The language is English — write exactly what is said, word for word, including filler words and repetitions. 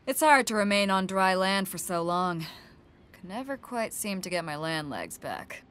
It's hard to remain on dry land for so long. Can never quite seem to get my land legs back.